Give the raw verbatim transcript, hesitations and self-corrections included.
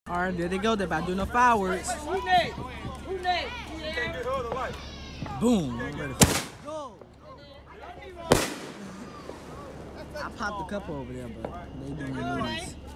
All right, there they go. They're about to do no fireworks. Who next? Who next? Boom. Go. I popped a couple over there, but they doing these.